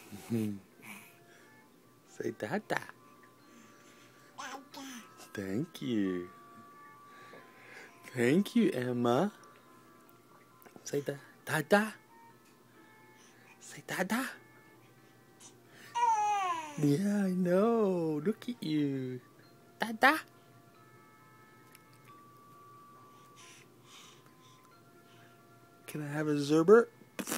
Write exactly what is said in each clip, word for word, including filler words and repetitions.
Say Dada. Thank you. Thank you, Emma. Say da Dada. Say Dada. Yeah, I know. Look at you. Dada. Can I have a Zerbert?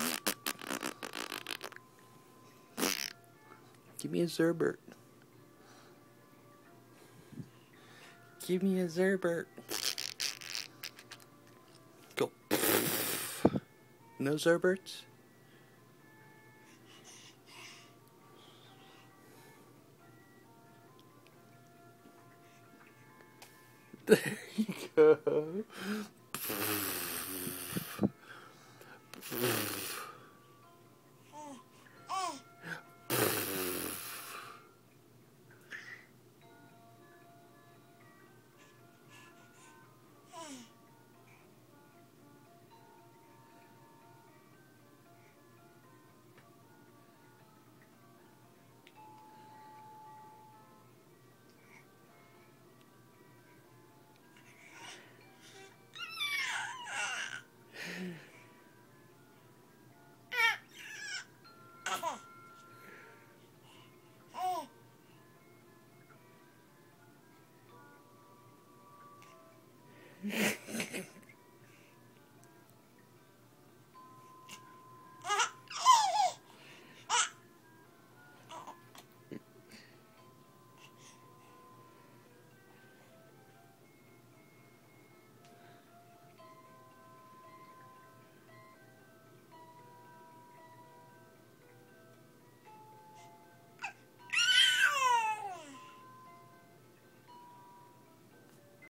Give me a Zerbert. Give me a Zerbert. Go. No Zerberts? There you go.